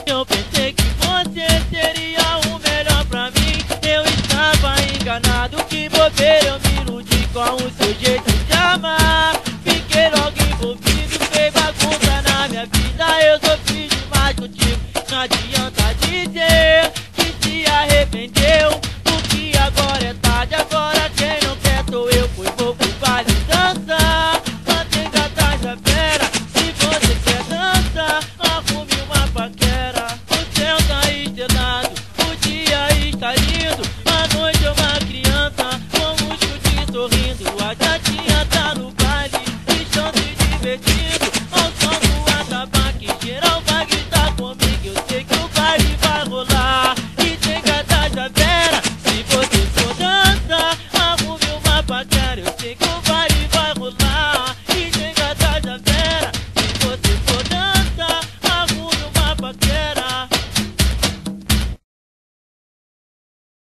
Eu pensei que você seria o melhor pra mim. Eu estava enganado, que bobeira, eu me iludi com o seu jeito de amar. Fiquei logo envolvido, fez bagunça na minha vida. Eu sofri demais contigo, não adianta.